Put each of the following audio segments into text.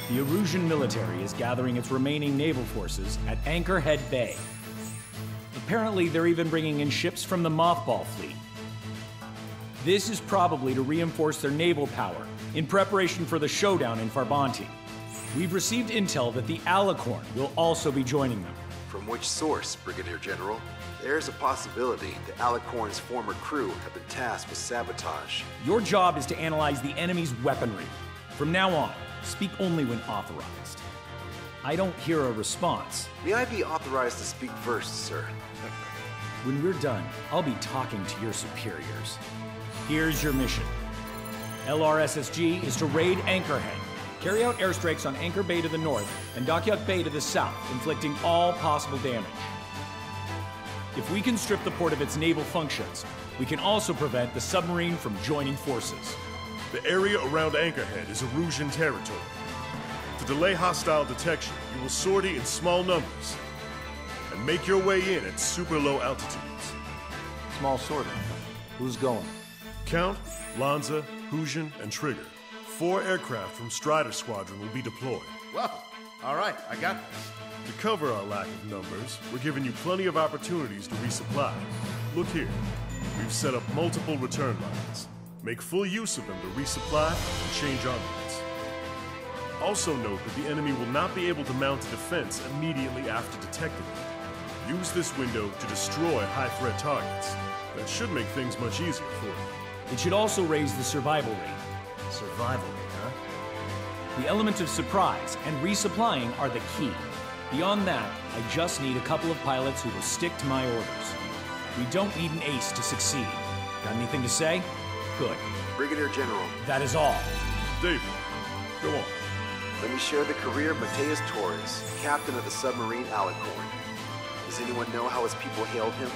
The Erusean military is gathering its remaining naval forces at Anchorhead Bay. Apparently, they're even bringing in ships from the mothball fleet. This is probably to reinforce their naval power in preparation for the showdown in Farbanti. We've received intel that the Alicorn will also be joining them. From which source, Brigadier General? There's a possibility the Alicorn's former crew have been tasked with sabotage. Your job is to analyze the enemy's weaponry. From now on, speak only when authorized. I don't hear a response. May I be authorized to speak first, sir? When we're done, I'll be talking to your superiors. Here's your mission. LRSSG is to raid Anchorhead, carry out airstrikes on Anchor Bay to the north and Dockyard Bay to the south, inflicting all possible damage. If we can strip the port of its naval functions, we can also prevent the submarine from joining forces. The area around Anchorhead is Erusean territory. To delay hostile detection, you will sortie in small numbers and make your way in at super low altitudes. Small sortie. Who's going? Count, Lanza, Osean, and Trigger. 4 aircraft from Strider Squadron will be deployed. Well, all right, I got this. To cover our lack of numbers, we're giving you plenty of opportunities to resupply. Look here. We've set up multiple return lines. Make full use of them to resupply and change armaments. Also note that the enemy will not be able to mount a defense immediately after detecting it. Use this window to destroy high-threat targets. That should make things much easier for you. It should also raise the survival rate. Survival rate, huh? The element of surprise and resupplying are the key. Beyond that, I just need a couple of pilots who will stick to my orders. We don't need an ace to succeed. Got anything to say? Good. Brigadier General. That is all. David, go on. Let me share the career of Mateus Torres, captain of the submarine Alicorn. Does anyone know how his people hailed him?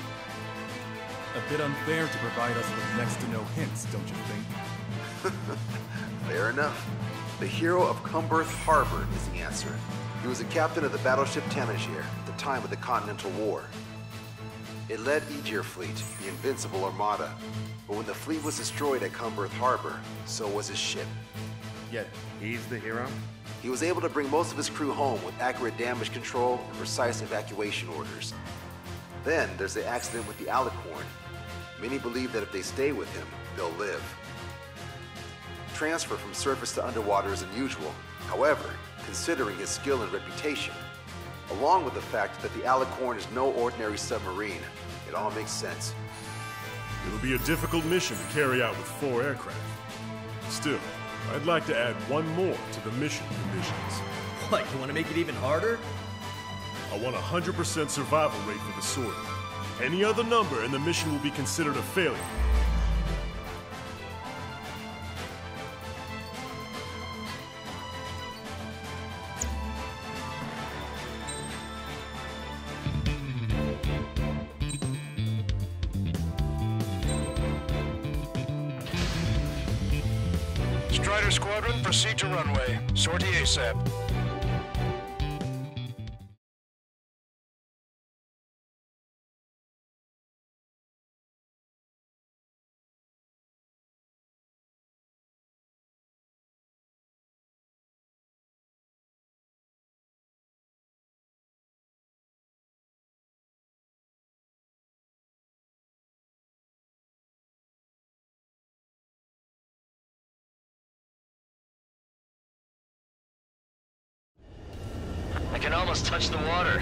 A bit unfair to provide us with next to no hints, don't you think? Fair enough. The hero of Cumberth Harbor is the answer. He was a captain of the battleship Tanager at the time of the Continental War. It led Aegir Fleet, the Invincible Armada. But when the fleet was destroyed at Cumberth Harbor, so was his ship. Yet, he's the hero? He was able to bring most of his crew home with accurate damage control and precise evacuation orders. Then there's the accident with the Alicorn. Many believe that if they stay with him, they'll live. Transfer from surface to underwater is unusual. However, considering his skill and reputation, along with the fact that the Alicorn is no ordinary submarine, it all makes sense. It'll be a difficult mission to carry out with 4 aircraft. Still, I'd like to add one more to the mission conditions. What, you want to make it even harder? I want a 100% survival rate for the sortie. Any other number and the mission will be considered a failure. Strider Squadron, proceed to runway. Sortie ASAP. I can almost touch the water.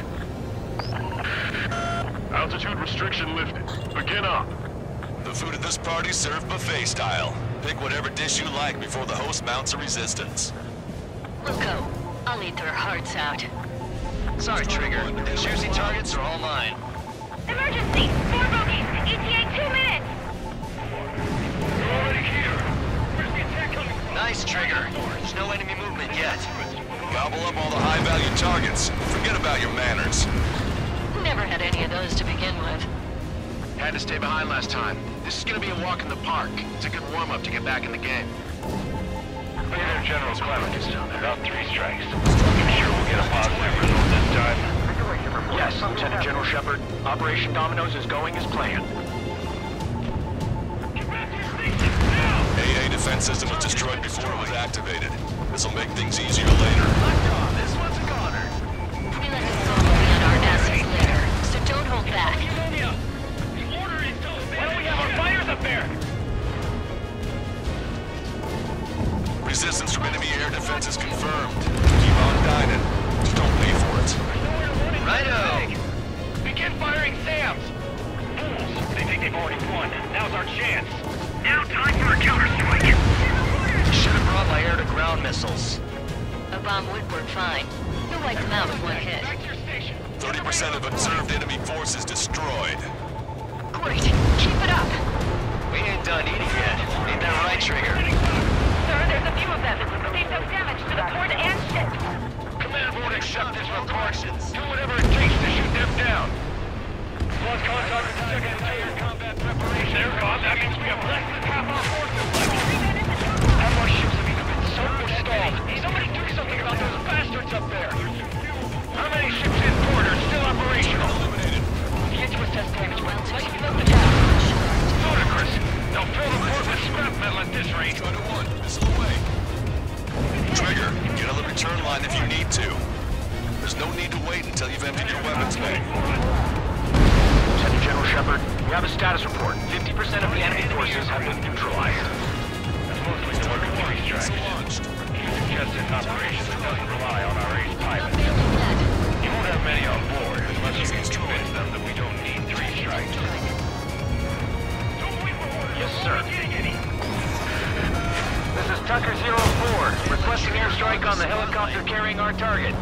Altitude restriction lifted. Begin up. The food at this party's served buffet style. Pick whatever dish you like before the host mounts a resistance. We'll go. I'll eat their hearts out. Sorry, Trigger. The juicy targets are all mine. Emergency! 4 bogeys! ETA 2 minutes! You're already here. Where's the attack coming from? Nice, Trigger. There's no enemy movement yet. Gobble up all the high-value targets. Forget about your manners. Never had any of those to begin with. Had to stay behind last time. This is gonna be a walk in the park. It's a good warm-up to get back in the game. Brigadier General Clemens, about 3 strikes. You sure we'll get a positive result this time? Yes, Lieutenant General Shepherd. Operation Domino's is going as planned. Get back to your station, now! AA defense system was destroyed before it was activated. This'll make things easier later. This one's a goner. We let this go beyond our assets later, so don't hold back. Why don't we have our fighters up there? Resistance from enemy air defense is confirmed. Keep on dining. Just don't pay for it. Righto! Begin firing SAMs! Fools! They think they've already won. Now's our chance. Now time for a counterstrike. Should have brought my air-to-ground missiles. A bomb would work fine. You'll wipe them out with one hit. 30% of observed enemy forces destroyed. Great! Keep it up! We ain't done eating yet. Ain't that right, Trigger? Sir, there's a few of them. They've done damage to the port and ship. Command won't accept this report. Do whatever it takes to shoot them down. Lost contact with the second tier combat preparation. They're gone. That means we have less than half our forces left. Half our ships have either been sunk or stalled. Somebody do something about those bastards up there. How many ships in port are still operational? Get to assess damage well. Let's fill the town. Ludicrous. They'll fill the port with scrap metal at this rate. Try to one. Missile away. Trigger, get on the return line if you need to. There's no need to wait until you've emptied your weapons bank. Lieutenant General Shepherd, we have a status report. 50% of the enemy forces have been neutralized. That's mostly the work of three strikes. You suggested an operation that doesn't rely on our ace pilots. You won't have many on board unless you can convince them that we don't need three strikes. Yes, sir. This is Tucker 04, requesting airstrike on the helicopter carrying our target.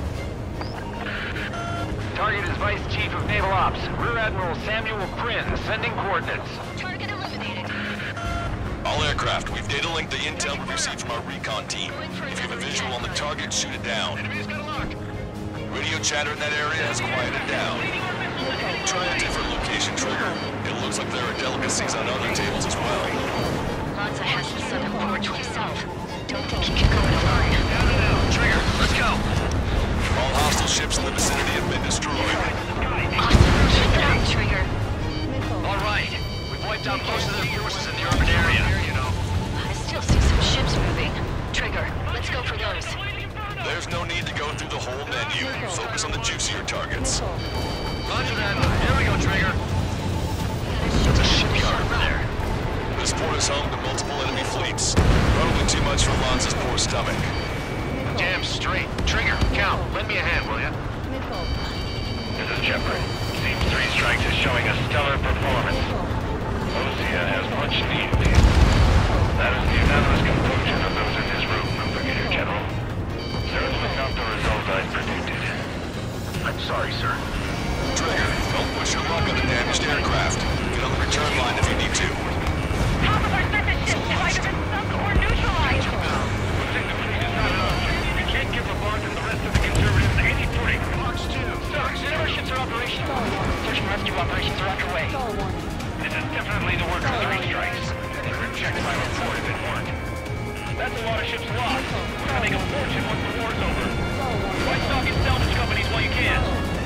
Target is Vice Chief of Naval Ops, Rear Admiral Samuel Prynne, sending coordinates. Target eliminated. All aircraft, we've data linked the intel we received from our recon team. If you have a visual on the target, shoot it down. Radio chatter in that area has quieted down. Try a different location, Trigger. It looks like there are delicacies on other tables as well. Lanza has the southern port to himself. Don't think he can go it alone. Trigger, let's go! All hostile ships in the vicinity have been destroyed. Awesome. Keep it up, Trigger. All right. We've wiped out most of their forces in the urban area. I still see some ships moving. Trigger, let's go for those. There's no need to go through the whole menu. Focus on the juicier targets. Roger that. Here we go, Trigger. There's a shipyard over there. This port is home to multiple enemy fleets. Probably too much for Lanza's poor stomach. Damn straight. Trigger, count. Lend me a hand, will ya? This is Shepherd. Seems three strikes is showing a stellar performance. Osea has much need of these. That is the unanimous conclusion of those in this room, Brigadier General. Certainly not the result I predicted. I'm sorry, sir. Trigger, don't push your luck on the damaged aircraft. Get on the return line if you need to. Half of our surface ships have either been sunk or neutralized. Losing the fleet is not enough. We can't give the Bond and the rest of the conservatives any footing. Box 2. Sir, none of our ships are operational. Search and rescue operations are underway. This is definitely the work of three strikes. They were checked by report if it weren't. That's a lot of ships lost. We're gonna make a fortune once the war's over. Why stock in salvage companies while you can?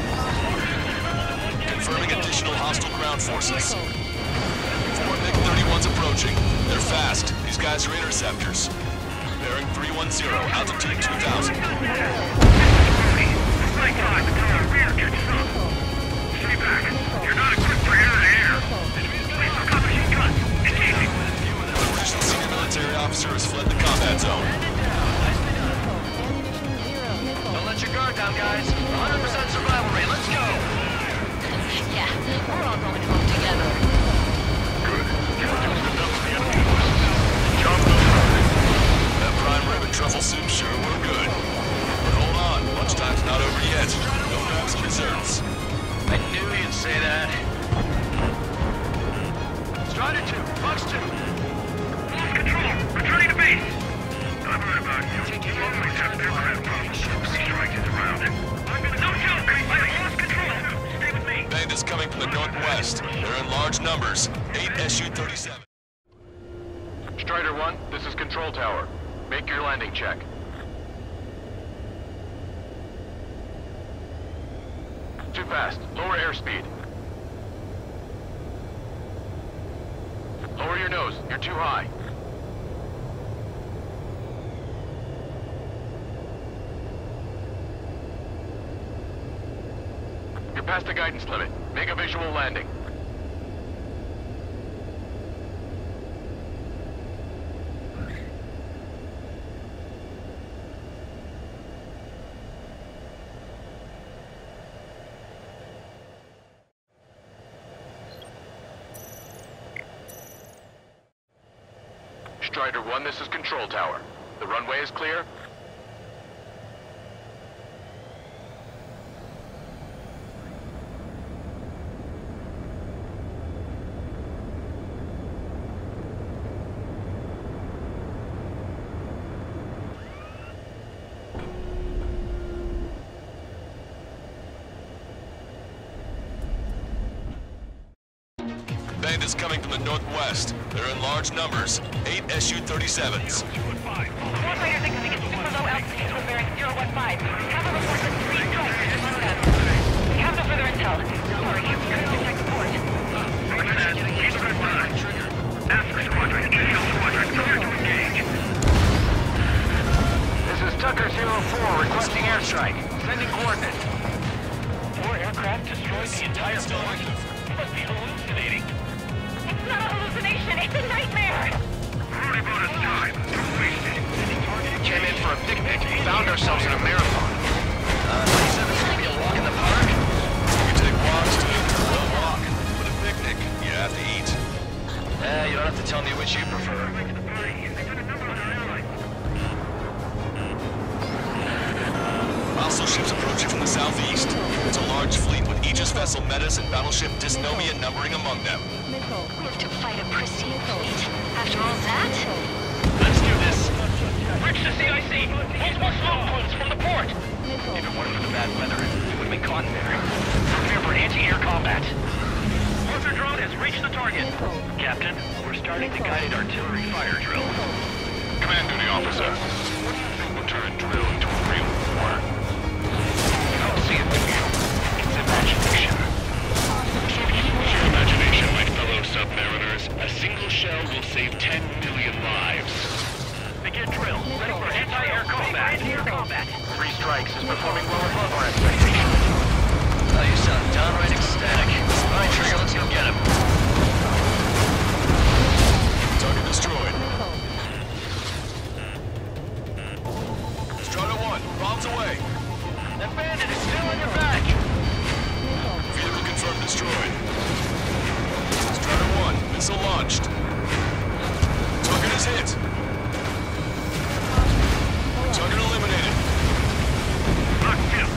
Confirming additional hostile ground forces. 4 MiG-31s approaching. They're fast. These guys are interceptors. Bearing 310, altitude 2000. My God, the rear gets sunk. Stay back. You're not equipped for air-to-air. Please look up machine guns. Engaging. The British senior military officer has fled the combat zone. Don't let your guard down, guys. 100% survival rate. Let's go! Yeah, we're all going home together. Good. You're reducing the number of the enemy forces. Job well done. That prime rib and truffle soup sure were good. But hold on, lunchtime's not over yet. Go grab some desserts. I knew you'd say that. Strider 2, Box 2. Lost control. Returning to base. I've heard about you. You always have aircraft problems. Strike is around. No joke. I lost control. Stay with me. Bandits coming from the northwest. They're in large numbers. 8 Su-37. Strider 1, this is Control Tower. Make your landing check. Too fast. Lower airspeed. Lower your nose. You're too high. past the guidance limit. Make a visual landing. Strider 1, this is Control Tower. The runway is clear? Bandits coming from the northwest. They're in large numbers. 8 Su-37s. Warfighter thinking it's super low altitude with bearing 015. Have a report that 3 strikes is loaded up. We have no further intel. Sorry, we couldn't detect the port. After Squadron, Erusean Squadron, clear to engage. This is Tucker 04 requesting airstrike. Sending coordinates. 4 aircraft destroyed the entire port. You must be hallucinating. It's not a hallucination, it's a nightmare! Already bought us time. Don't waste it. Came in for a picnic. Found ourselves in a marathon. You said this would be a walk in the park? You take walks, too. Don't walk. But a picnic, you have to eat. You don't have to tell me which you prefer. Hostile ships approaching from the southeast. It's a large fleet with Aegis vessel Metis and battleship Dysnomia numbering among them. We have to fight a pristine fleet. After all that? Let's do this. Bridge to CIC. Multiple smoke plumes from the port. If it weren't for the bad weather, we would have been caught there. Prepare for anti-air combat. Mortar drone has reached the target. Captain, we're starting the guided artillery fire drill. Command duty officer. What do you think will turn drill into a real war? I don't see it with you. It's imagination. Use your imagination, my fellow submariners. A single shell will save 10 million lives. Begin drill. Ready for anti-air combat. Anti-air combat. 3 strikes is performing well above our expectations. Oh, you sound downright ecstatic. All right, Trigger, let's go get him. Target destroyed. Strider 1, bombs away. That bandit is still on your back. Vehicle confirmed destroyed. Strider 1, missile launched. Target is hit. Target eliminated. Locked in.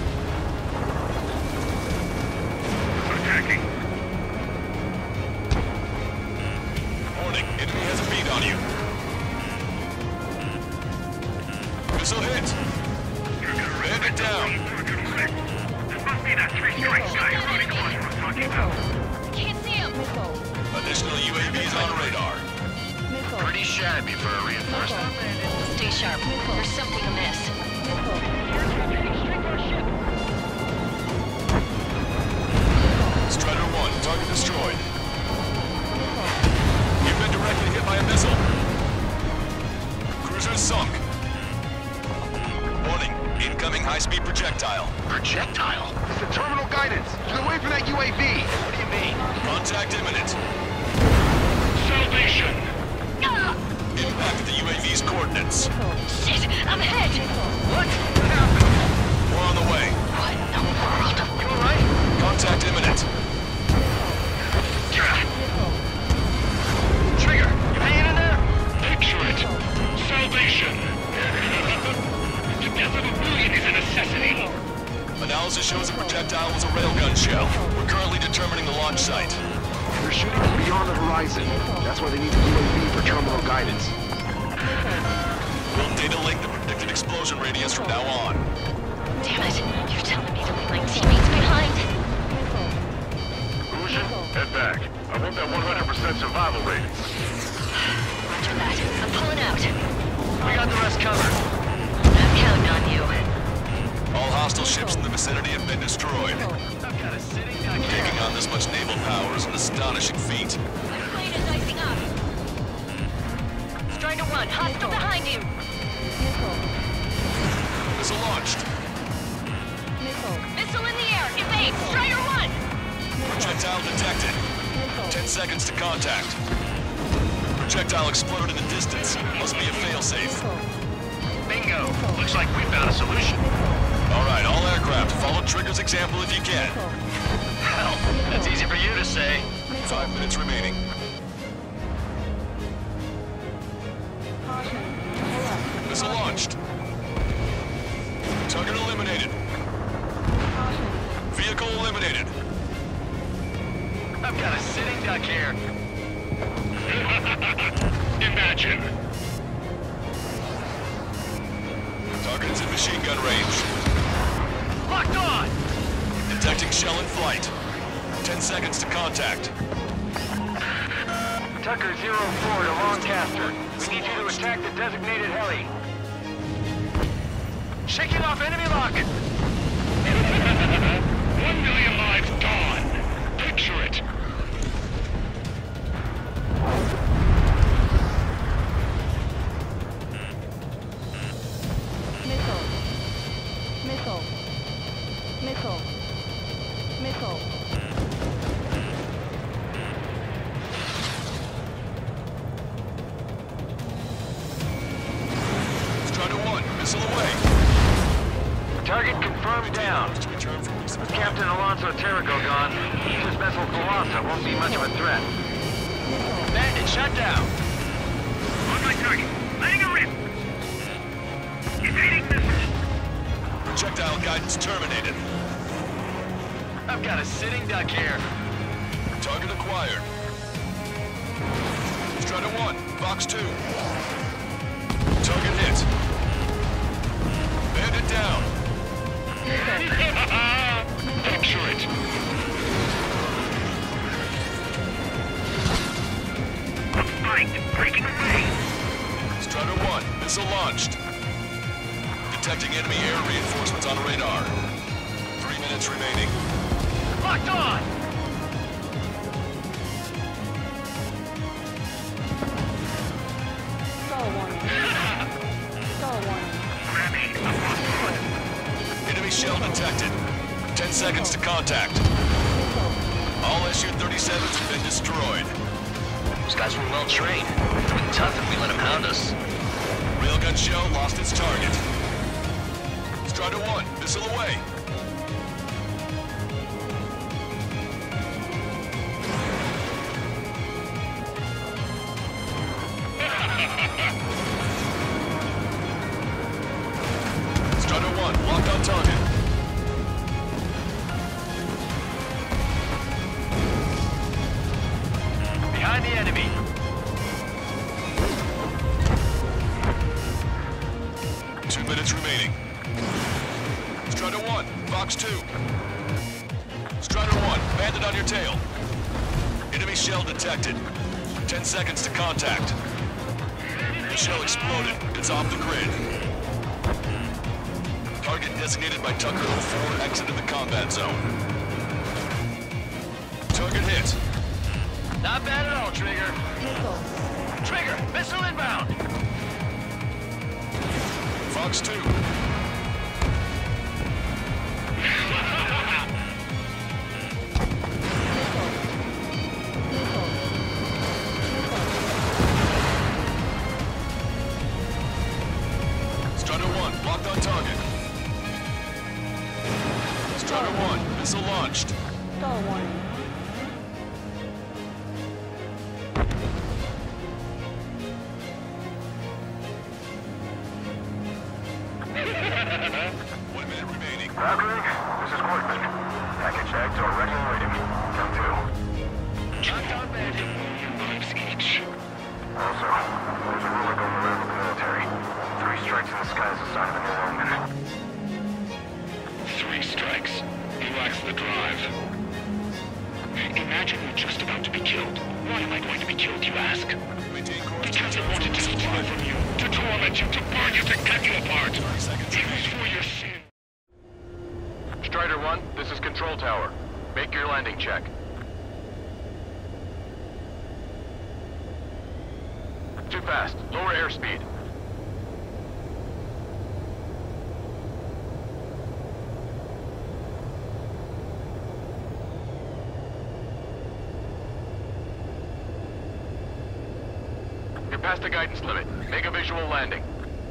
Attacking. Warning, enemy has a bead on you. Missile hit. Bandit down. This must be that 3 strikes guy running close we're talking about. Can't see him! Additional UAVs on radar. Pretty shabby for a reinforcement. Stay sharp. There's something amiss. Strider 1, target destroyed. You've been directly hit by a missile. Cruiser sunk. Warning, incoming high-speed projectile. Projectile? It's the terminal guidance. Get away from that UAV. What do you mean? Contact imminent. Salvation. Impact at the UAV's coordinates. Shit! I'm ahead! What? What happened? We're on the way. What in the world? You alright? Contact imminent. Trigger, you hanging in there? Picture it. Salvation. The death of a million is a necessity. Analysis shows the projectile was a railgun shell. We're currently determining the launch site. They're shooting from beyond the horizon. That's why they need the UAV for terminal guidance. We'll data link the predicted explosion radius from now on. Damn it! You're telling me to leave my teammates behind? Erusean, head back. I want that 100% survival rate. Roger that. I'm pulling out. We got the rest covered. I'm counting on you. All hostile ships in the vicinity have been destroyed. I've got a sitting duck here. Taking on this much naval power is an astonishing feat. My plane is icing up. Strider 1, hostile behind you. Missile launched. Missile in the air! Evade! Strider 1! Projectile detected. 10 seconds to contact. Projectile exploded in the distance. Must be a failsafe. Bingo! Looks like we found a solution. Alright, all aircraft, follow Trigger's example if you can. Hell, that's easy for you to say. 5 minutes remaining. Missile launched. Target eliminated. Vehicle eliminated. I've got a sitting duck here. Imagine. Target is in machine gun range. Locked on! Detecting shell in flight. 10 seconds to contact. Tucker 04 to Lancaster. We need you to attack the designated heli. Shaking off enemy lock! 1 million lives gone. Picture it. Missile. Strider 1, missile away. Target confirmed down. With Captain Alonso Terrigo gone, his vessel Colossa won't be much of a threat. Bandit shut down. On my target. Letting a rip. Evading missile. Projectile guidance terminated. I've got a sitting duck here. Target acquired. Strider 1, Fox 2. Target hit. Bandit down. Picture it. A fight breaking away. Strider 1, missile launched. Detecting enemy air reinforcements on radar. 3 minutes remaining. Locked on! Enemy shell detected. 10 seconds to contact. All Su-37s have been destroyed. Those guys were well trained. It would be tough if we let them hound us. Railgun shell lost its target. Strider 1, missile away. Strider 1, locked on target. Behind the enemy. Two minutes remaining. Strider 1, Fox 2. Strider 1, bandit on your tail. Enemy shell detected. 10 seconds to contact. The shell exploded. It's off the grid. Target designated by Tucker 04 exited the combat zone. Target hit. Not bad at all, Trigger. Trigger, missile inbound. Fox 2. Strider 1, locked on target. Strider 1, missile launched. Star warning. One minute remaining. Roderick, this is Workman. Package tags are ready and waiting. Come to. Locked on bandit. Lives each. Also, there's a rumor going around with the military. 3 strikes in the sky is a sign of a new omen. 3 strikes. He lacks the drive. Imagine we're just about to be killed. Why am I going to be killed, you ask? Because I wanted to steal from you, to torment you, to burn you, to cut you apart. It was for your sin. Strider 1, this is Control Tower. Make your landing check. Too fast. Lower airspeed. the guidance limit. Make a visual landing.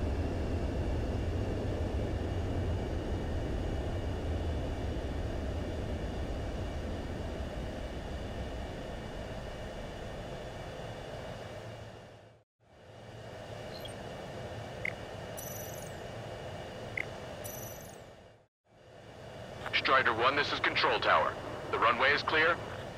Strider 1, this is Control Tower. The runway is clear?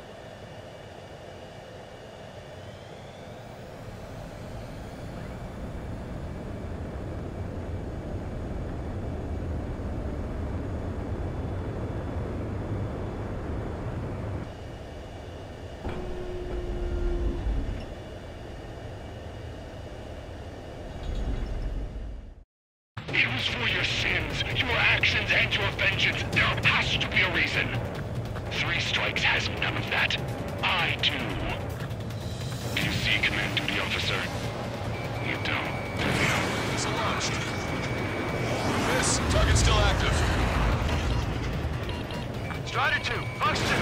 It was for your sins, your actions, and your vengeance. There has to be a reason. 3 strikes has none of that. I do. Do you see, Command Duty Officer? You don't. It's launched. Miss, target's still active. Strider 2, Fox 2.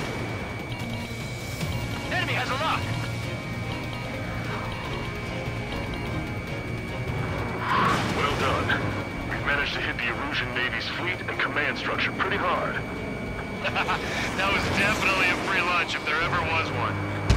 Enemy has a lock. Well done. We've managed to hit the Erusean Navy's fleet and command structure pretty hard. That was definitely a free lunch if there ever was one.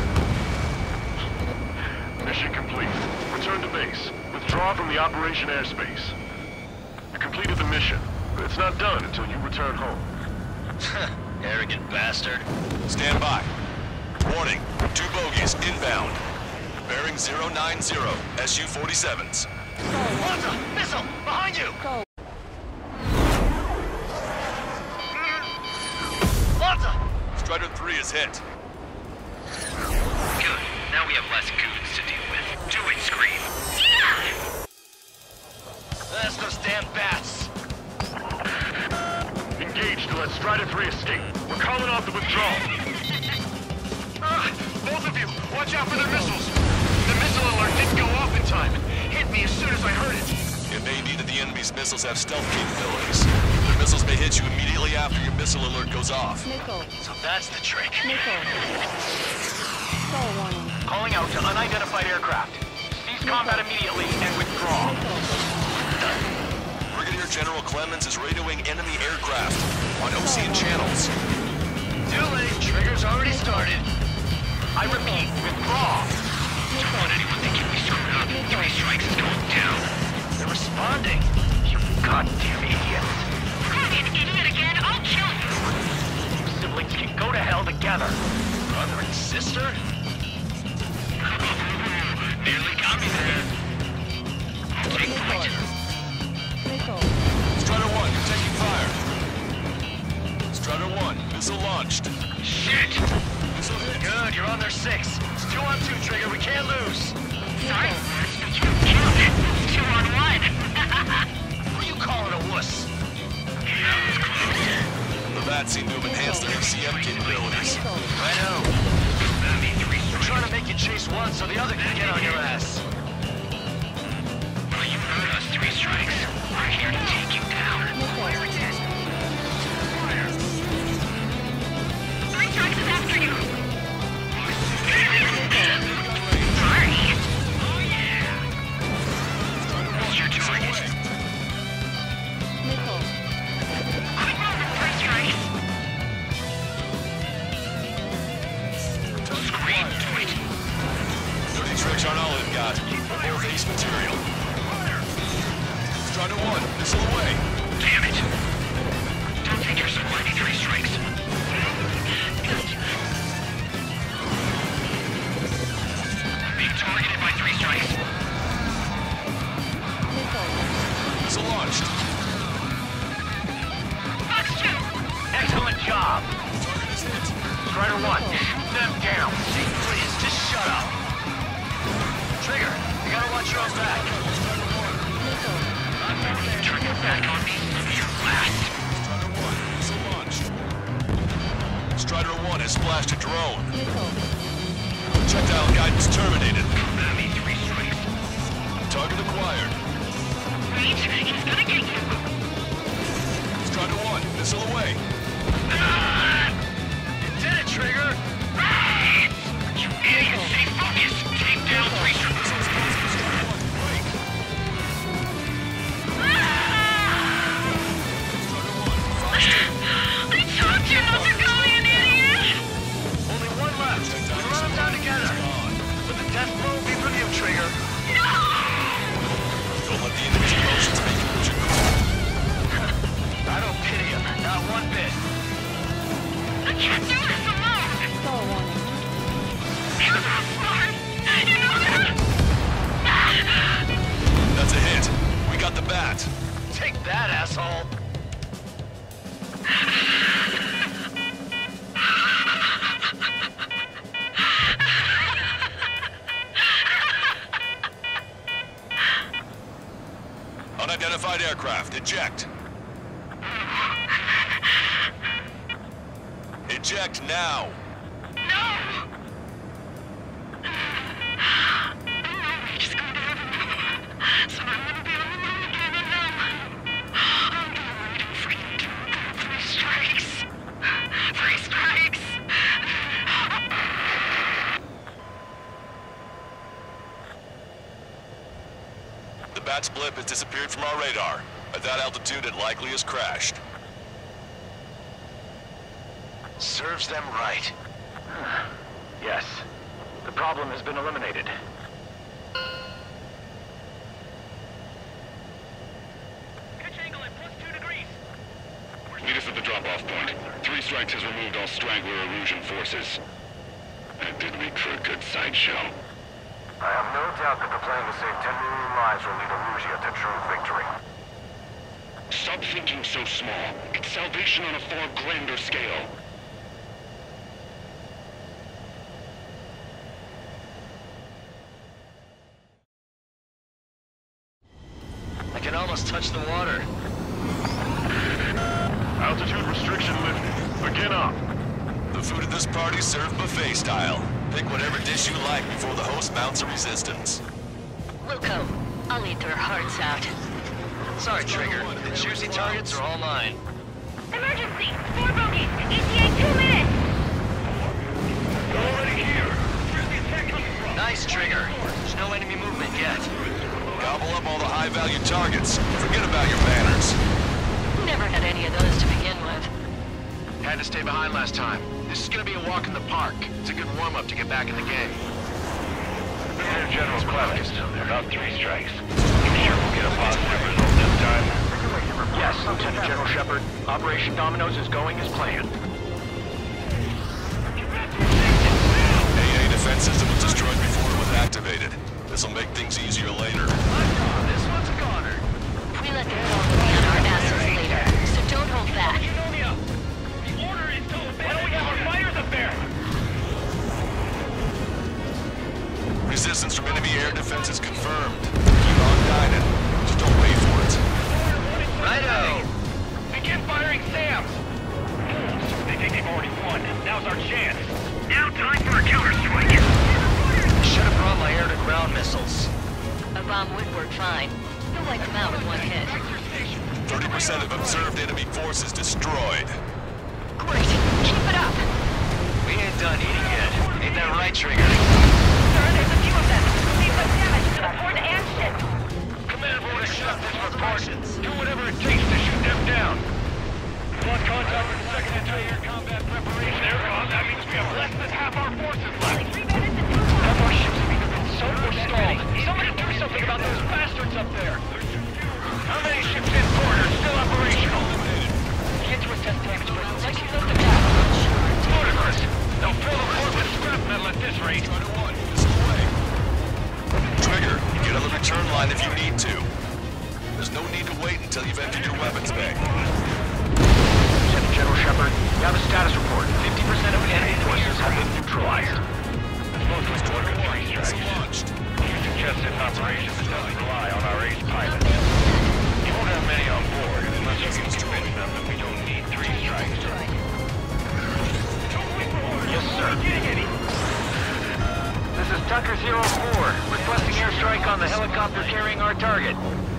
Mission complete. Return to base. Withdraw from the operation airspace. You completed the mission, but it's not done until you return home. Arrogant bastard. Stand by. Warning, 2 bogies inbound. Bearing 090, SU-47s. Lanza! Missile! Behind you! Go. Lanza! Strider 3 is hit. Good. Now we have less goons to deal with. Do it, Scream. That's those damn bats! Engage to let Strider 3 escape. We're calling off the withdrawal. Both of you, watch out for their missiles! The missile alert didn't go off in time. Hit me as soon as I heard it. It may be that the enemy's missiles have stealth capabilities. Their missiles may hit you immediately after your missile alert goes off. Nickel. So that's the trick. Nickel. Stall warning. Calling out to unidentified aircraft. Cease combat immediately and withdraw. Brigadier General Clemens is radioing enemy aircraft on Osean channels. Too late. Trigger's already started. I repeat, withdraw. Don't want anyone thinking we screwed up. 3 strikes is going down. They're responding. You goddamn idiots. Call me an idiot again, I'll kill you! Siblings can go to hell together. Brother and sister? Nearly got me there. Take point. Nickel. Strider 1, you're taking fire. Strider 1, missile launched. Shit! Missile hit. Good, you're on their 6. It's 2 on 2, Trigger. We can't lose. Sorry, but you killed it. 2 on 1. Who are you calling a wuss? The bats seem to have enhanced their ECM capabilities. I know. We're trying to make you chase one so the other can get on your ass. Well, you heard us, 3 strikes. We're here to take you down. Fire again. Fire. 3 strikes is after you. Sorry. Oh, yeah. What's your target? Nickel. Quick movement, 3 strikes. Scream to it. Dirty tricks aren't all they've got. More base material. Strider 1, missile away. Damn it. Don't think you're surviving 3 strikes. Being targeted by 3 strikes. Nickel. Missile launched. Fox 2. Excellent job. Target is hit. Strider 1, shoot them down. Please, just shut up. Trigger, you gotta watch your own back. Nickel. Turn your back on me. You're last. Strider 1, missile launched. Strider 1 has splashed a drone. Nickel. Projectile guidance terminated. That means 3 strikes. Target acquired. Wait, he's gonna get you. Strider 1, missile away. You did it, Trigger. You idiot! Stay focused. Take down 3 strikes. bat. Take that, asshole! Unidentified aircraft, eject. Eject now. The bat's blip has disappeared from our radar. At that altitude, it likely has crashed. Serves them right. Yes. The problem has been eliminated. Pitch angle at +2 degrees. Meet us at the drop-off point. 3 strikes has removed all straggler Erusean forces. That did make for a good sideshow. I have no doubt that the plan to save 10 million lives will lead Erusia to true victory. Stop thinking so small. It's salvation on a far grander scale. I can almost touch the water. Altitude restriction lifted. Again up. The food at this party served buffet style. Pick whatever dish you like before the host mounts a resistance. Wilco, I'll eat their hearts out. Sorry, Trigger. The juicy targets are all mine. Emergency! 4 bogeys! ETA 2 minutes! Already here. Where's the attack coming from? Nice, Trigger. There's no enemy movement yet. Gobble up all the high-value targets. Forget about your banners. Never had any of those to begin with. Had to stay behind last time. This is gonna be a walk in the park. It's a good warm-up to get back in the game. Brigadier General Clemens, about 3 strikes. You sure we'll get a positive result this time? Yes, Lieutenant General Shepherd. Operation Domino's is going as planned. AA defense system was destroyed before it was activated. This'll make things easier later. This one's a goner. We let them all be on our asses later, so don't hold back. The order is to obey. Why don't we have our fighters up there? Resistance from enemy air defense is confirmed. Keep on dining. Just don't wait for it. Righto! Begin firing SAMs! They think they've already won. Now's our chance. Now time for a counterstrike. Should have brought my air-to-ground missiles. A bomb would work fine. You'll wipe them out with one hit. 30% of observed enemy forces destroyed. Great! Keep it up! We ain't done eating yet. Ain't that right, Trigger? Sir, there's a few of them. We've done damage to the port and ship. Command order shut this report. Do whatever it takes to shoot them down. We want contact with the 2nd Anti-Air Combat Preparation Area. That means we have less than half our forces left. Half our ships have either been sunk or stalled. Somebody do something about those bastards up there. How many ships in port are still operational? Can't do assess damage, but let's load them down. Ludicrous. They'll fill the port with scrap metal at this rate. Trigger, get on the return line if you need to. There's no need to wait until you've emptied your weapons bag. Lieutenant General Shepherd, you have a status report. 50% of enemy forces have been neutralized. It's mostly work at 3 strikes. Launched. You suggest an operation that doesn't rely on our ace pilots. You won't have many on board unless you can convince them that we don't need 3 strikes. Yes, sir. This is Tucker 04, requesting airstrike on the helicopter carrying our target.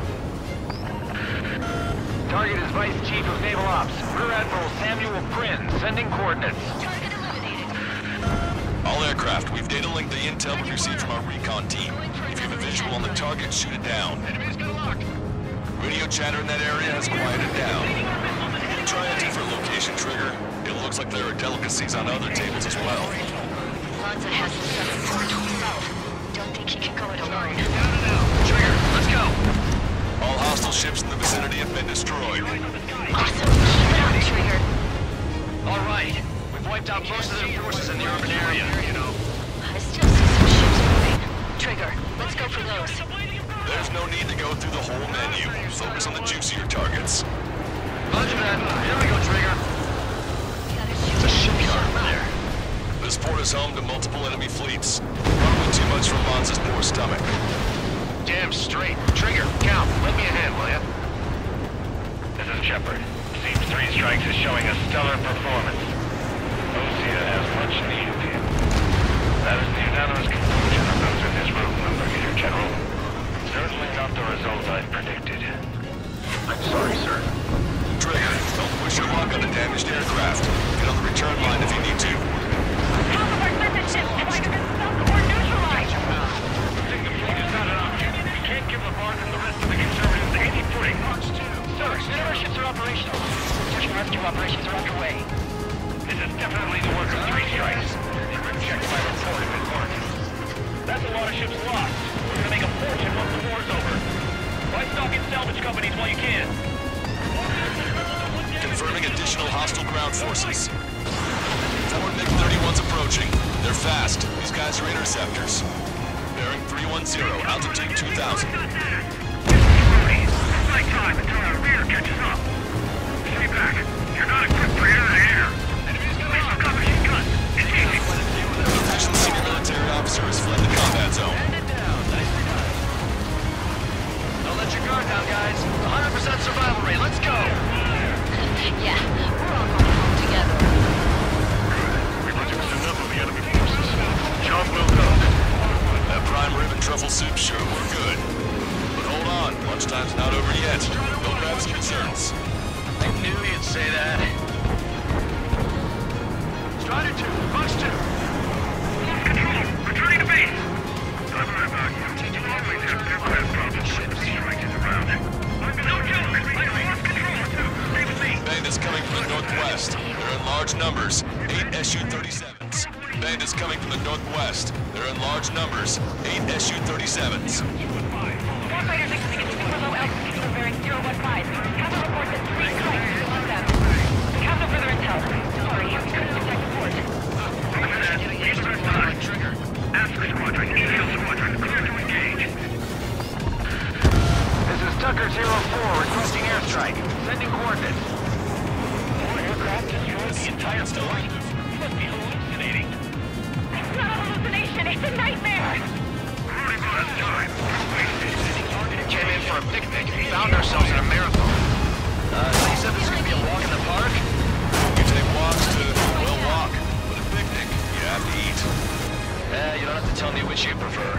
Target is Vice Chief of Naval Ops, Rear Admiral Samuel Prynne, sending coordinates. Target eliminated. All aircraft, we've data linked the intel we received from our recon team. If you have a visual on the target, shoot it down. Enemy's got a lock. Radio chatter in that area has quieted down. Try a different location, Trigger. It looks like there are delicacies on other tables as well. Lanza has the southern port to himself. Don't think he can go it alone. Trigger, let's go! All hostile ships in the vicinity have been destroyed. Awesome! Keep it up, Trigger! Alright, we've wiped out most of their forces in the urban area. I still see some ships moving. Trigger, let's go for those. There's no need to go through the whole menu. Focus on the juicier targets. Roger that. Here we go, Trigger. It's a shipyard over there. This port is home to multiple enemy fleets. Probably too much for Mons' poor stomach. Damn straight. Trigger, count. Let me a hand, will ya? This is Shepherd. Seems 3 strikes is showing a stellar performance. Osea has much needed him. That is the unanimous conclusion of those in this room, Brigadier General. Certainly not the result I predicted. I'm sorry, sir. Trigger, don't push your luck on a damaged aircraft. Get on the return line if you need to. Half of our message ships have either been sunk or neutralized. The single fleet is not enough. We can't give the bark and the rest of the conservatives any footing. Sir, none of our ships are operational. Search and rescue operations are underway. This is definitely the work of 3 strikes. Check my report if it works. That's a lot of ships lost. We're gonna make a fortune once the war's over. Buy stock in salvage companies while you can. Confirming additional hostile ground forces. Forward MiG-31's approaching. They're fast. These guys are interceptors. Bearing 310, altitude 2000. Night time until our rear catches up. Stay back. You're not equipped for air to air. Enemies coming up. Cover machine guns. Engaging. The division's senior military officer has fled the combat zone. Don't let your guard down, guys. 100% survival rate. Let's go. Yeah, we're all going home together. We've reduced enough of the enemy forces. Job well done. That prime rib and truffle soup sure were good. But hold on, lunchtime's not over yet. Go grab some desserts. I knew you'd say that. Strider 2, Fox 2. Lost control. Returning to base. Time about you. Always have aircraft problems. Strike is around. No gentlemen, I lost control too. Stay with me. Bandits coming from the northwest. They're in large numbers. 8 Su-37s. Bandits coming from the northwest. They're in large numbers. 8 Su-37s. Starfighters exiting at super low altitude from bearing 015. Have a report that 3 strikes are among them. We have no further intel. Sorry, we couldn't detect the port. Trigger. Ask the Squadron. Email Squadron. Clear to engage. This is Tucker 04 requesting airstrike. Sending coordinates. More aircraft destroyed the entire flight. You must be hallucinating. It's not a hallucination, it's a nightmare! Running out of time. Came in for a picnic and found ourselves in a marathon. So you said this is gonna be a walk in the park? You take walks to, well, walk. With a picnic, you have to eat. You don't have to tell me which you prefer.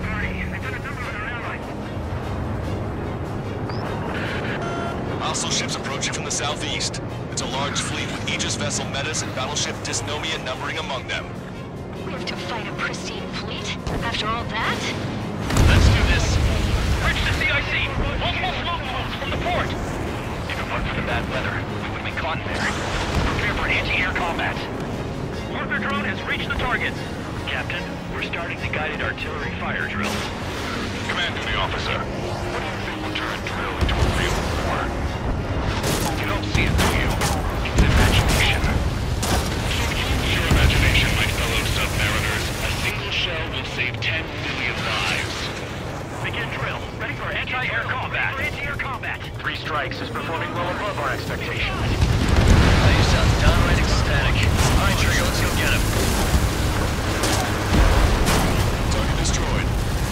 Hostile ships approaching from the southeast. It's a large fleet with Aegis vessel Metis and battleship Dysnomia numbering among them. We have to fight a pristine fleet? After all that? Let's do this. Bridge to CIC. Multiple smoke moves from the port. If it weren't for the bad weather, we would have been caught there. Prepare for anti-air combat. Mortar drone has reached the target. Captain, we're starting the guided artillery fire drill. Command duty officer. What do you think will turn drill into a real war? You don't see it, do you? It's imagination. Use your imagination, my fellow submariners. A single shell will save 10 million lives. Begin drill. Ready for anti-air combat. Anti-air combat. 3 strikes is performing well above our expectations. You sound downright ecstatic. All right, Trigger, let's go get him. Target destroyed.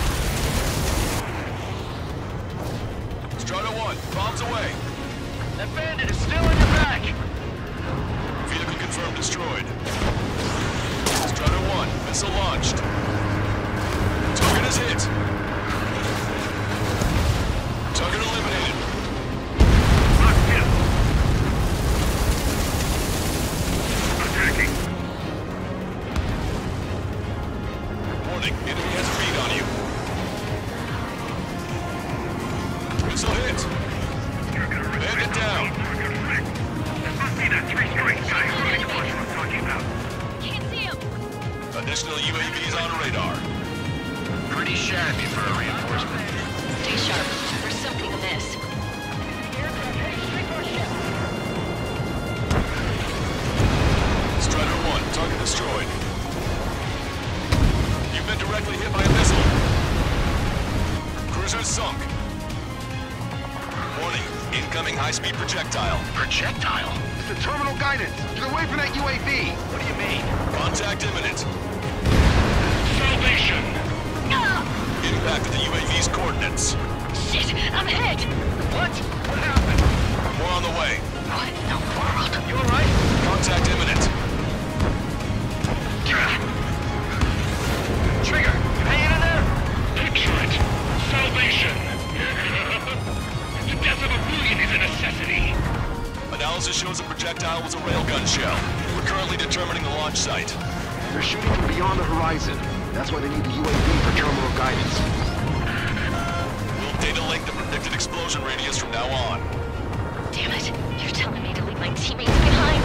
Strider 1, bombs away. That bandit is still on your back. Vehicle confirmed destroyed. Strider 1, missile launched. Target is hit. Target eliminated. Locked in. Attacking. Warning, enemy has a read on you. Missile hit. Bandit down. This must be that 3 strike guy running close I'm talking about. Can't see him! Additional UAVs on radar. Pretty shabby for a reinforcement. Stay sharp. There's something amiss. Strider 1, target destroyed. You've been directly hit by a missile. Cruiser sunk. Incoming high-speed projectile. Projectile? It's the terminal guidance. Get away from that UAV. What do you mean? Contact imminent. Salvation! Impact of the UAV's coordinates. Shit, I'm hit! What? What happened? More on the way. What in the world? You alright? Contact imminent. Trigger, you hanging in there? Picture it! Salvation! The death of a million is a necessity! Analysis shows the projectile was a railgun shell. We're currently determining the launch site. They're shooting from beyond the horizon. That's why they need the UAV for terminal guidance. We'll data link the predicted explosion radius from now on. Damn it, you're telling me to leave my teammates behind.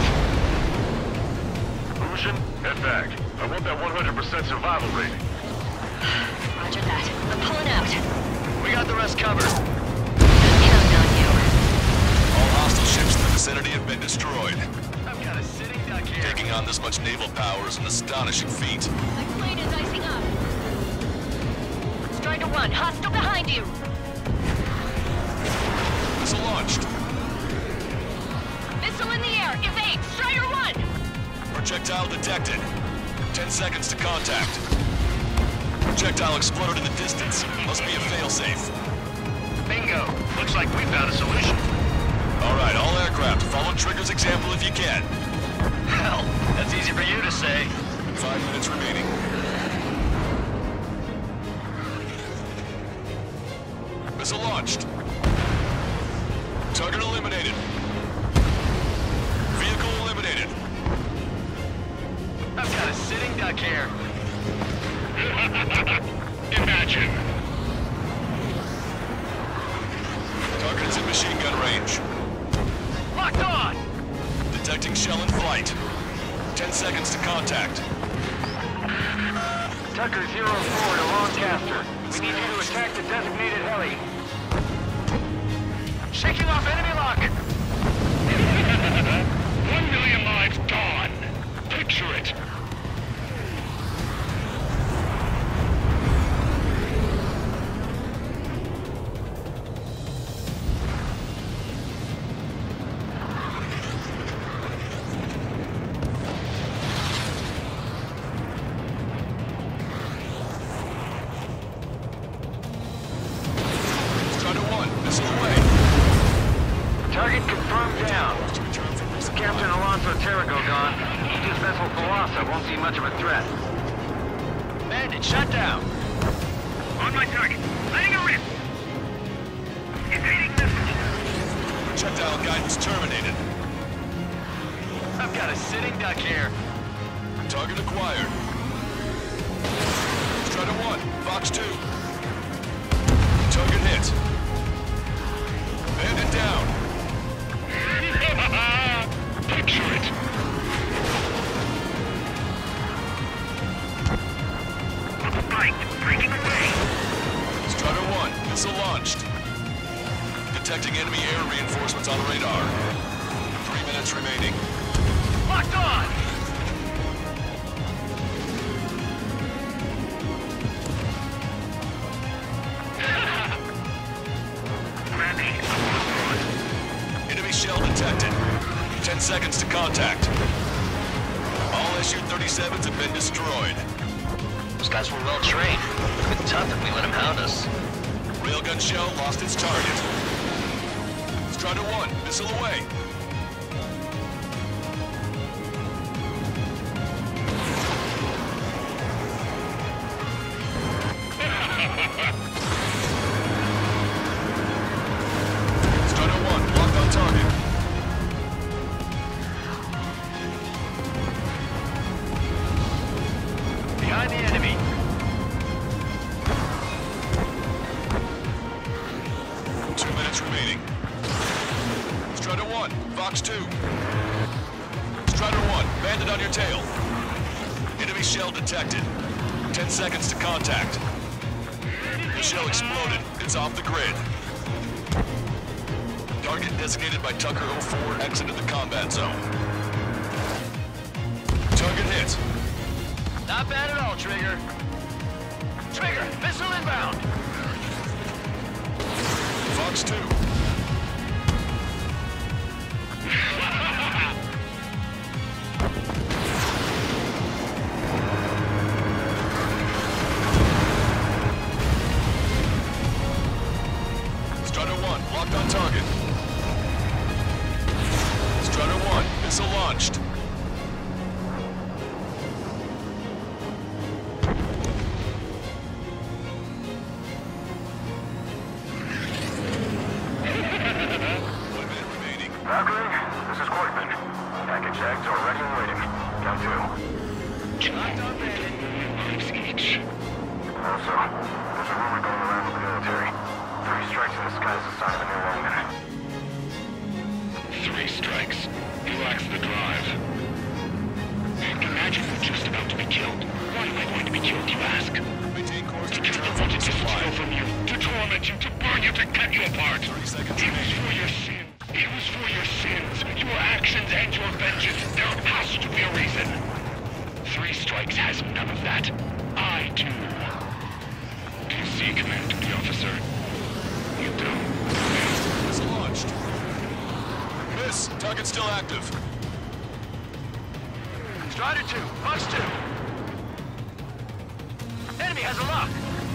Ocean, head back. I want that 100% survival rating. Roger that. I'm pulling out. We got the rest covered. Counting on you. All hostile ships in the vicinity have been destroyed. I've got a sitting duck here. Taking on this much naval power is an astonishing feat. My plane is icing up. Strider 1, hostile behind you. Missile launched. Missile in the air. Evade. Strider 1. Projectile detected. 10 seconds to contact. Projectile exploded in the distance. Must be a failsafe. Bingo. Looks like we found a solution. Alright, all aircraft, follow Trigger's example if you can. Hell, that's easy for you to say. 5 minutes remaining. Missile launched. Target eliminated. Vehicle eliminated. I've got a sitting duck here. Imagine! Target is in machine gun range. Locked on! Detecting shell in flight. 10 seconds to contact. Tucker 04 to Lancaster. We need you to attack the designated heli. Shaking off enemy lock! 1 million lives gone! Picture it! Strider 1, missile away. Target confirmed down. Captain Alonso Terrigo gone. Aegis vessel Colossus won't see much of a threat. Bandit, shut down. On my target! Letting a rip! Evading missile! Projectile guidance terminated. I've got a sitting duck here. Target acquired. Strider 1, Fox 2. Target hit. Bandit down. Picture it! Right, breaking away! Strider 1, missile launched. Detecting enemy air reinforcements on radar. 3 minutes remaining. Locked on! Enemy shell detected. 10 seconds to contact. All Su-37s have been destroyed. Those guys were well trained. It would be tough if we let them hound us. Railgun shell lost its target. Strider 1, missile away. Strider 1, locked on target. Behind the enemy. Remaining. Strider 1, Fox 2. Strider 1, bandit on your tail. Enemy shell detected. 10 seconds to contact. The shell exploded. It's off the grid. Target designated by Tucker 04 exited the combat zone. Target hit. Not bad at all, Trigger. Trigger, missile inbound. Fox 2. 1, locked on target. Strider 1, missile launched. Valkyrie, this is Quarterman. Package X already waiting. Count 2. Also, there's a rumor going around with the military. 3 strikes in the sky is a sign of a new omen. 3 strikes. He lacks the drive. Imagine we're just about to be killed. Why am I going to be killed, you ask? Maintain course to Because I return wanted to to steal supply. from you, to torment you, to burn you, to cut you apart. 30 seconds It was remaining. for your sins. It was for your sins, your actions, and your vengeance. There has to be a reason. 3 strikes has none of that. I do. Do you see, Command Duty Officer? You do. Missile launched. Miss, target still active. Strider 2, Fox 2. Enemy has a lock.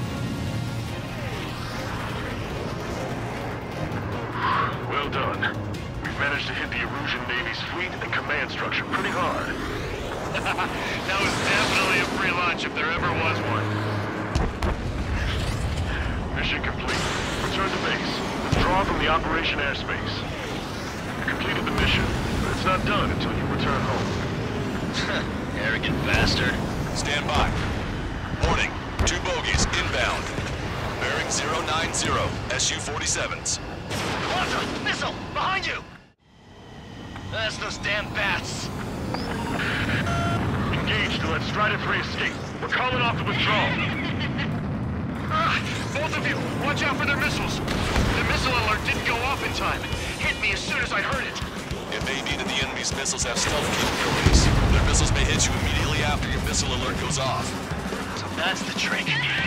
Well done. We've managed to hit the Erusean Navy's fleet and command structure pretty hard. That was definitely a free lunch if there ever was one. Mission complete. Return to base. Withdraw from the operation airspace. You completed the mission, but it's not done until you return home. Arrogant bastard. Stand by. Warning, 2 bogies inbound. Bearing 090, SU-47s. Quantum! Missile! Behind you! That's those damn bats. Engage to let Strider 3 escape. We're calling off the withdrawal. Both of you, watch out for their missiles. The missile alert didn't go off in time. Hit me as soon as I heard it. It may be that the enemy's missiles have stealth capabilities. Their missiles may hit you immediately after your missile alert goes off. So that's the trick.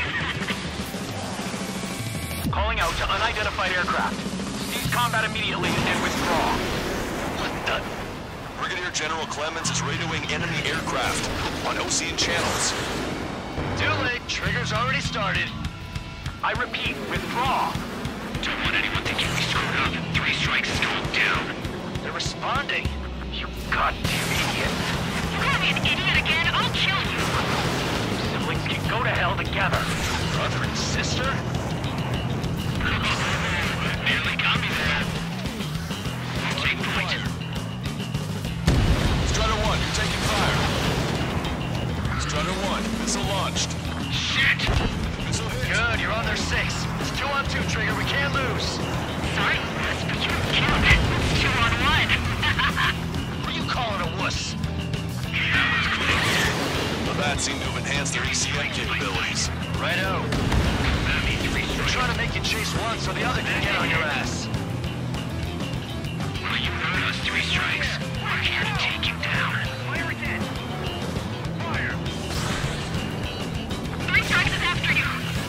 Calling out to unidentified aircraft. Cease combat immediately and withdraw. What the? Brigadier General Clemens is radioing enemy aircraft on Osean channels. Too late. Trigger's already started. I repeat, withdraw. Don't want anyone thinking we screwed up. 3 strikes is going down. They're responding. You goddamn idiot. You call me an idiot again, I'll kill you. Siblings can go to hell together. Brother and sister? Nearly got me there. Take point. Strider 1, you're taking fire. Strider 1, missile launched. Shit! Missile hit. Good, you're on their 6. It's 2 on 2, Trigger. We can't lose. Sorry, Wuss, but you're killed. It's 2 on 1. What are you calling a wuss? That was close. The bats seem to have enhanced their ECM capabilities. Righto. That means 3 We're strikes. trying to make you chase one so the other can get on your ass. Well, you heard us. 3 strikes. We're here to take you down. Fire again. Fire. 3 strikes is after you.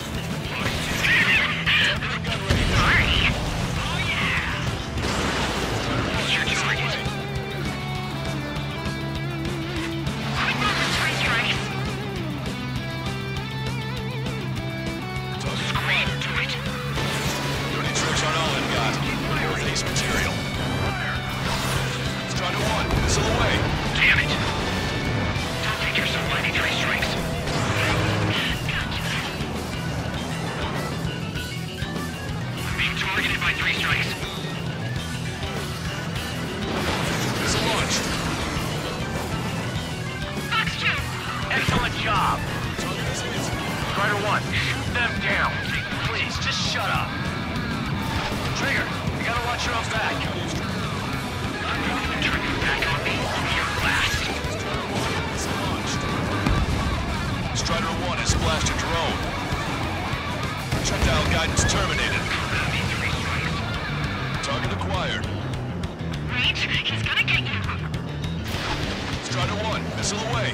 Sorry. Oh, yeah. What's your target? Quick move for 3 strikes. Scream to it. Dirty tricks on all I've got. Your ace material. Strider 1, missile away. Damn it. Don't think you're so mighty, 3 strikes. I'm being targeted by 3 strikes. Missile launched. Fox 2. Excellent job. Target is hit. Strider 1, shoot them down. Please, just shut up. Trigger, you gotta watch your own back. Turn your back on me. You're last. Missile launched. Strider 1 has splashed a drone. Shutdown guidance terminated. Target acquired. Wait, he's gonna get you. Strider 1, missile away.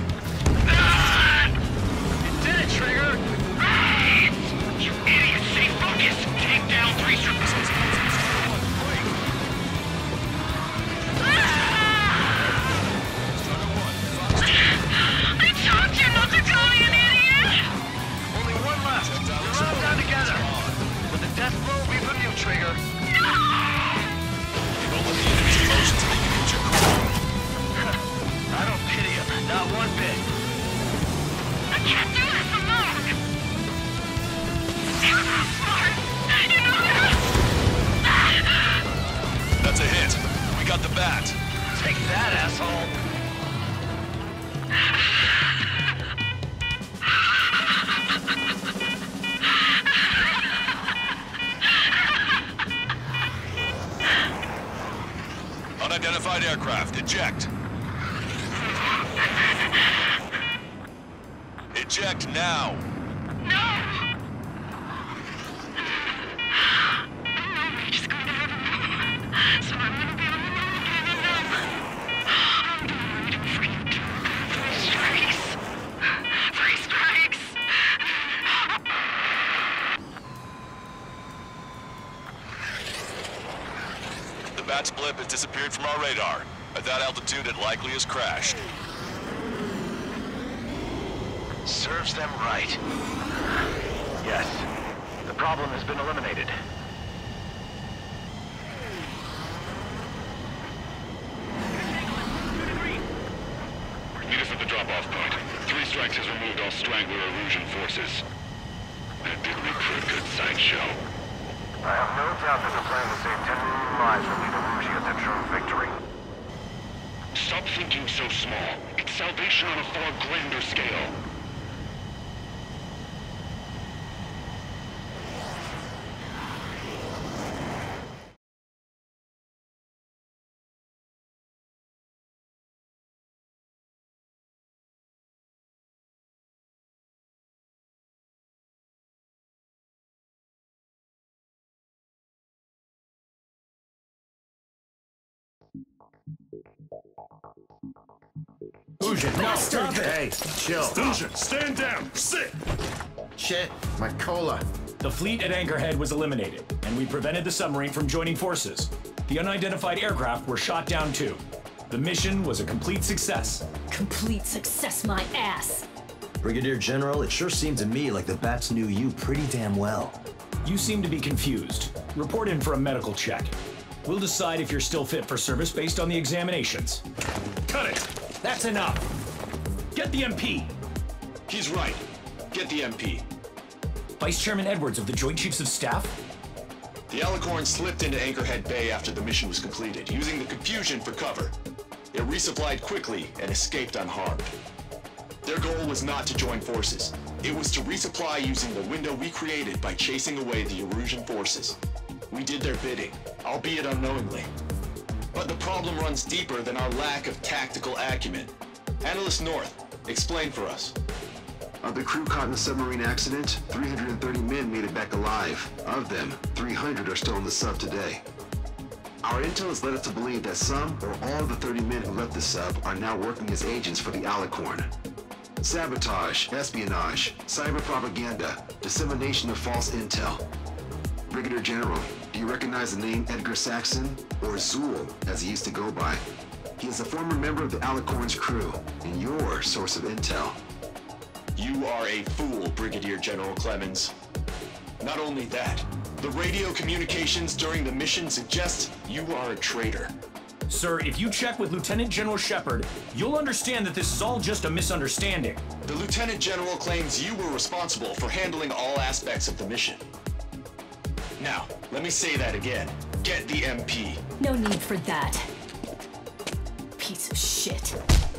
You did it, Trigger. You idiot! Stay focused! Take down 3 strikes! I told you not to call me an idiot. Only one left. We're all down together. But the death blow will be from you, Trigger. No! got the bat. Take that, asshole! Unidentified aircraft, eject. Eject now. Bat's blip has disappeared from our radar. At that altitude, it likely has crashed. Serves them right. Yes. The problem has been eliminated. Meet us at the drop-off point. 3 strikes has removed all straggler Erusean forces. That did make for a good sideshow. I have no doubt that the plan to save 10 million lives will lead Erusean to true victory. Stop thinking so small. It's salvation on a far grander scale. Osean, no, stop it! Hey, chill. Osean, stand down! Sit! Shit, my cola. The fleet at Anchorhead was eliminated, and we prevented the submarine from joining forces. The unidentified aircraft were shot down too. The mission was a complete success. Complete success, my ass. Brigadier General, it sure seemed to me like the bats knew you pretty damn well. You seem to be confused. Report in for a medical check. We'll decide if you're still fit for service based on the examinations. Cut it! That's enough! Get the MP! He's right. Get the MP. Vice Chairman Edwards of the Joint Chiefs of Staff? The Alicorn slipped into Anchorhead Bay after the mission was completed, using the confusion for cover. It resupplied quickly and escaped unharmed. Their goal was not to join forces. It was to resupply using the window we created by chasing away the Erusean forces. We did their bidding, albeit unknowingly. But the problem runs deeper than our lack of tactical acumen. Analyst North, explain for us. Of the crew caught in the submarine accident, 330 men made it back alive. Of them, 300 are still in the sub today. Our intel has led us to believe that some or all of the 30 men who left the sub are now working as agents for the Alicorn. Sabotage, espionage, cyber propaganda, dissemination of false intel. Brigadier General, do you recognize the name Edgar Saxon, or Zool, as he used to go by? He is a former member of the Alicorn's crew, and your source of intel. You are a fool, Brigadier General Clemens. Not only that, the radio communications during the mission suggest you are a traitor. Sir, if you check with Lieutenant General Shepherd, you'll understand that this is all just a misunderstanding. The Lieutenant General claims you were responsible for handling all aspects of the mission. Now, let me say that again. Get the MP. No need for that. Piece of shit.